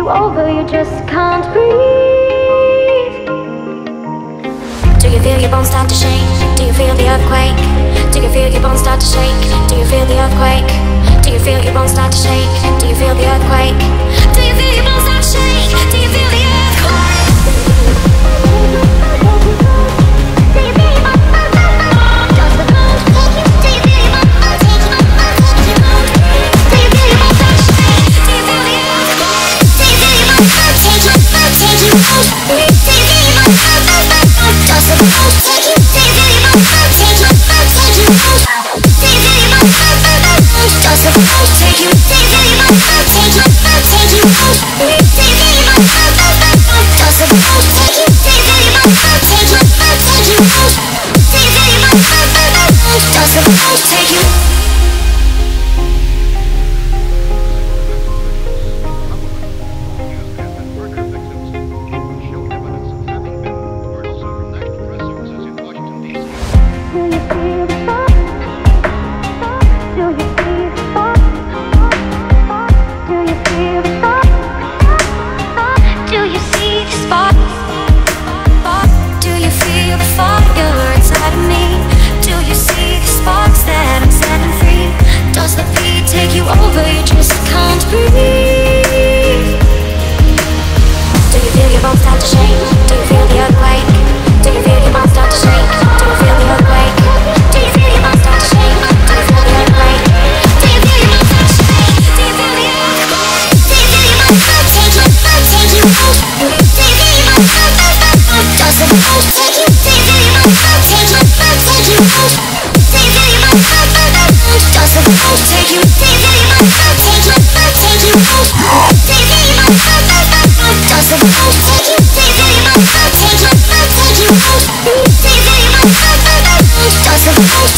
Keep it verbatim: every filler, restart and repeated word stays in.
you over, you just can't breathe. Do you feel your bones start to shake? Do you feel the earthquake? Do you feel your bones start to shake? Do you feel the earthquake? Do you feel your bones start to shake? Do you feel the earthquake? Do you feel your bones start to shake? Do you feel the earthquake? Do you feel your bones? Does the bones take you? Do you feel your bones take you? Do you feel your bones start to shake? Do you feel the earthquake? Do you feel your bones take you? Take you? Do you feel your bones? Does the bones take you? Do you feel your bones take you? Take you? Do you feel your bones? Does the bones take you? Do you feel your bones take you? Take you? Do you feel your bones? Does the bones take you? Do you feel your bones take you? Take you? Do you feel your bones? Does the bones take you? Does the